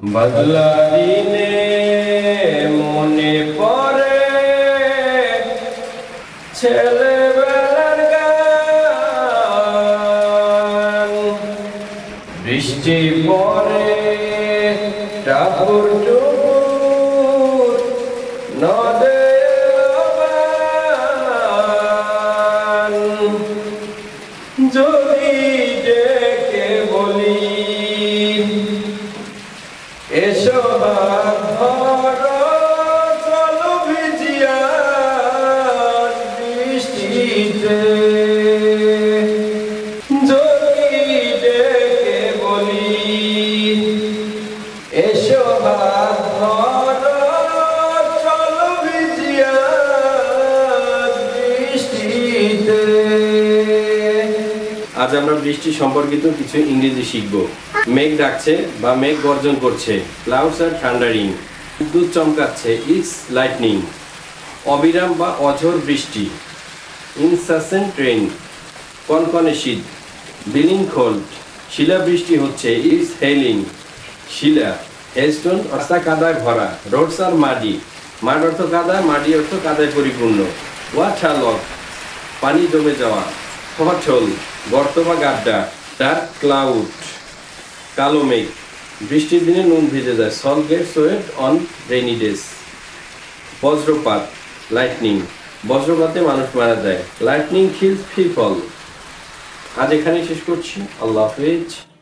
বাদলা দিনে মনে পড়ে ছেলেবেলার গান, বৃষ্টি পড়ে টাপুর টুপুর নদের লবান। যদি ডেকে বলি এসো হাত ধরো, চলো ভিজিয়া বৃষ্টিতে। যদি ডেকে বলি এসো হাত ধরো, চলো ভিজিয়া বৃষ্টিতে। আজ আমরা বৃষ্টি সম্পর্কিত কিছু ইংরেজি শিখব। মেঘ ডাকছে বা মেঘ গর্জন করছে, ক্লাউডস আর থান্ডারিং। বিদ্যুৎ চমকাচ্ছে, ইটস লাইটনিং। অবিরাম বা অঝোর বৃষ্টি, ইনসাসেন্ট রেইন। কনকনে শীত, বিলিং কোল্ড। শিলা বৃষ্টি হচ্ছে, ইটস হেইলিং। শিলা, হেলস্টোন অর্থাৎ কাদায় ভরা। রোডস আর মাডি, মাড অর্থ কাদা, মাডি অর্থ কাদায় পরিপূর্ণ। ওয়াটারলক, পানি জমে যাওয়া। পথহোল, গর্ত বা গাড্ডা। ডার্ক ক্লাউড, কালো মেঘ। বৃষ্টির দিনে নুন ভিজে যায়, salt gets wet on rainy days. বজ্রপাত, লাইটনিং। বজ্রপাতে মানুষ মারা যায়, লাইটনিং কিলস পিপল। আজ এখানেই শেষ করছি। আল্লাহ হাফেজ।